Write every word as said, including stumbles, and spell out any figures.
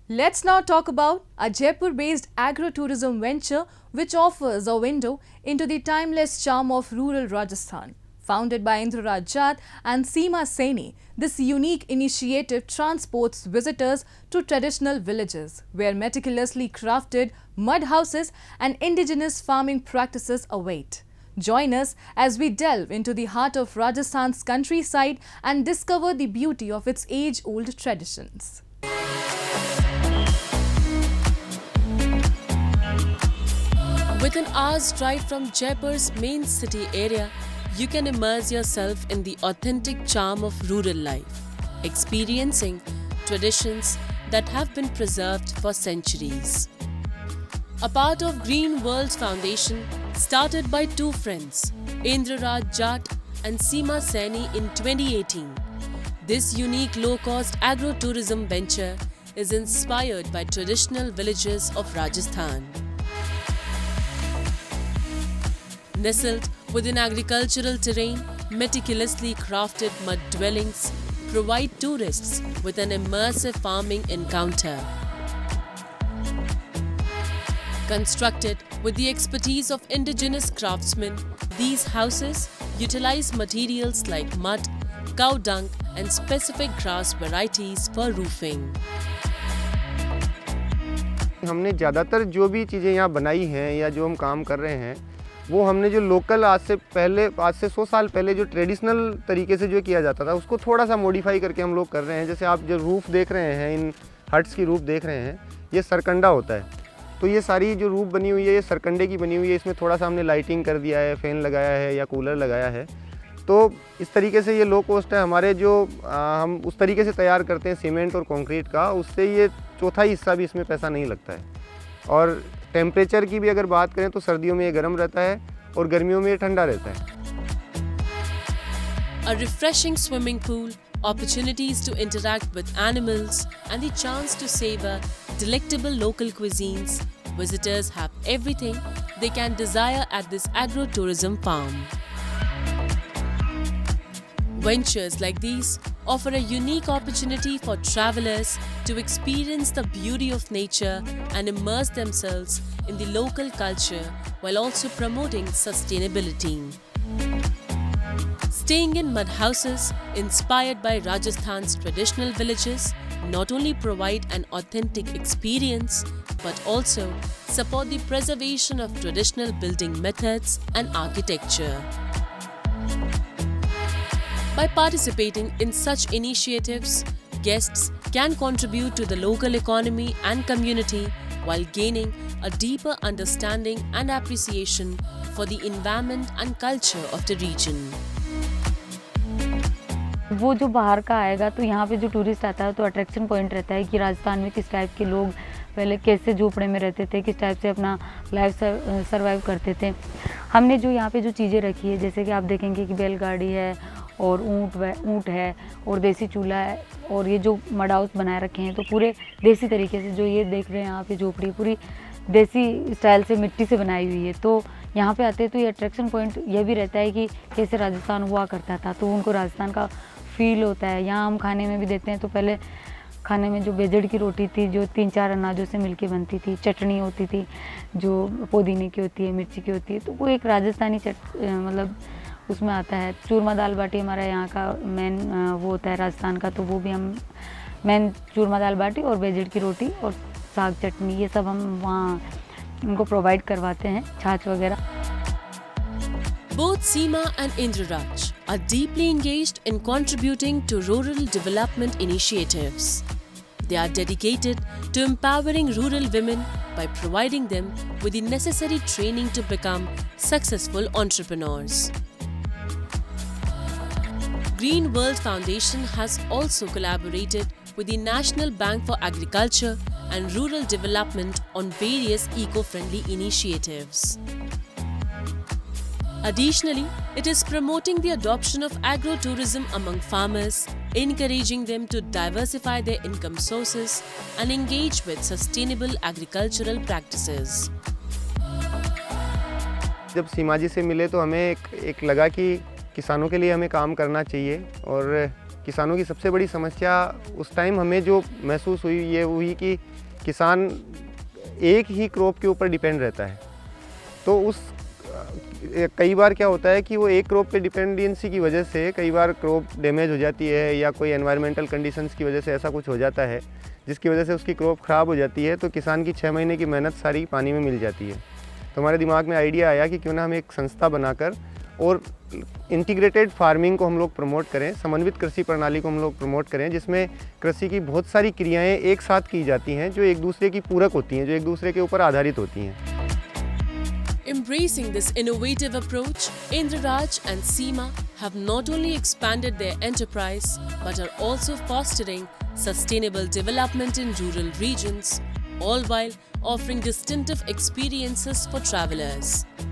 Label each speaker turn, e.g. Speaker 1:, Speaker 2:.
Speaker 1: Let's now talk about a Jaipur-based agro-tourism venture which offers a window into the timeless charm of rural Rajasthan. Founded by Indraraj Jat and Seema Saini, this unique initiative transports visitors to traditional villages where meticulously crafted mud houses and indigenous farming practices await. Join us as we delve into the heart of Rajasthan's countryside and discover the beauty of its age-old traditions.
Speaker 2: With an hour's drive from Jaipur's main city area, you can immerse yourself in the authentic charm of rural life, experiencing traditions that have been preserved for centuries. A part of Green World Foundation, started by two friends, Indraraj Jat and Seema Saini in twenty eighteen, this unique low-cost agro-tourism venture is inspired by traditional villages of Rajasthan. Nestled within agricultural terrain, meticulously crafted mud dwellings provide tourists with an immersive farming encounter. Constructed with the expertise of indigenous craftsmen, these houses utilize materials like mud, cow dung and specific grass varieties for roofing.
Speaker 3: हमने ज़्यादातर जो भी चीज़ें यहाँ बनाई हैं या जो हम काम कर रहे हैं वो हमने जो लोकल आज से पहले आज से सौ साल पहले जो ट्रेडिशनल तरीके से जो किया जाता था उसको थोड़ा सा मॉडिफाई करके हम लोग कर रहे हैं। जैसे आप जो रूफ़ देख रहे हैं, इन हट्स की रूफ़ देख रहे हैं, ये सरकंडा होता है। तो ये सारी जो रूफ़ बनी हुई है ये सरकंडे की बनी हुई है। इसमें थोड़ा सा हमने लाइटिंग कर दिया है, फ़ैन लगाया है या कूलर लगाया है। तो इस तरीके से ये लो कॉस्ट है। हमारे जो आ, हम उस तरीके से तैयार करते हैं सीमेंट और कंक्रीट का, उससे ये चौथा हिस्सा भी इसमें पैसा नहीं लगता है। और टेम्परेचर की भी अगर बात करें तो सर्दियों में ये गर्म रहता है और गर्मियों में ये ठंडा रहता है।
Speaker 2: A refreshing swimming pool, opportunities to interact with animals and the chance to savor delectable local cuisines, visitors have everything they can desire at this agro-tourism farm. Ventures like these offer a unique opportunity for travelers to experience the beauty of nature and immerse themselves in the local culture while also promoting sustainability. Staying in mud houses inspired by Rajasthan's traditional villages not only provide an authentic experience but also support the preservation of traditional building methods and architecture. By participating in such initiatives, guests can contribute to the local economy and community while gaining a deeper understanding and appreciation for the environment and culture of the region.
Speaker 4: वो जो बाहर का आएगा तो यहाँ पे जो tourist आता है तो अट्रैक्शन पॉइंट रहता है कि राजस्थान में किस टाइप के लोग पहले कैसे झोपड़े में रहते थे, किस टाइप से अपना लाइफ सर्वाइव करते थे। हमने जो यहाँ पे जो चीज़ें रखी है, जैसे कि आप देखेंगे कि बैलगाड़ी है और ऊँट ऊँट है और देसी चूल्हा है और ये जो मड हाउस बनाए रखे हैं तो पूरे देसी तरीके से, जो ये देख रहे हैं यहाँ पे झोपड़ी पूरी देसी स्टाइल से मिट्टी से बनाई हुई है। तो यहाँ पे आते हैं तो ये अट्रैक्शन पॉइंट ये भी रहता है कि कैसे राजस्थान हुआ करता था, तो उनको राजस्थान का फील होता है। यहाँ हम खाने में भी देते हैं तो पहले खाने में जो बेजड़ की रोटी थी जो तीन चार अनाजों से मिलके बनती थी, चटनी होती थी जो पुदीने की होती है, मिर्ची की होती है, तो वो एक राजस्थानी चट मतलब उसमें आता है। चूरमा दाल बाटी हमारा यहाँ का मेन वो होता है राजस्थान का, तो वो भी हम मेन चूरमा दाल बाटी और बेजड़ की रोटी और साग चटनी ये सब हम वहाँ उनको प्रोवाइड करवाते हैं, छाछ वगैरह।
Speaker 2: Both Seema and Indraraj are deeply engaged in contributing to rural development initiatives. They are dedicated to empowering rural women by providing them with the necessary training to become successful entrepreneurs. Green World Foundation has also collaborated with the National Bank for Agriculture and Rural Development on various eco-friendly initiatives. Additionally, it is promoting the adoption of agro-tourism among farmers, encouraging them to diversify their income sources and engage with sustainable agricultural practices.
Speaker 3: जब सीमा जी से मिले तो हमें एक, एक लगा कि किसानों के लिए हमें काम करना चाहिए और किसानों की सबसे बड़ी समस्या उस टाइम हमें जो महसूस हुई ये हुई कि किसान एक ही क्रॉप के ऊपर डिपेंड रहता है। तो उस कई बार क्या होता है कि वो एक क्रॉप पे डिपेंडेंसी की वजह से कई बार क्रॉप डैमेज हो जाती है या कोई एनवायरमेंटल कंडीशंस की वजह से ऐसा कुछ हो जाता है जिसकी वजह से उसकी क्रॉप ख़राब हो जाती है, तो किसान की छः महीने की मेहनत सारी पानी में मिल जाती है। तो हमारे दिमाग में आइडिया आया कि क्यों ना हम एक संस्था बनाकर और इंटीग्रेटेड फार्मिंग को हम लोग प्रमोट करें, समन्वित कृषि प्रणाली को हम लोग प्रमोट करें, जिसमें कृषि की बहुत सारी क्रियाएं एक साथ की जाती हैं जो एक दूसरे की पूरक होती हैं, जो एक दूसरे के ऊपर आधारित होती हैं।
Speaker 2: Embracing this innovative approach, Indraraj and Seema have not only expanded their enterprise but are also fostering sustainable development in rural regions, all while offering distinctive experiences for travelers.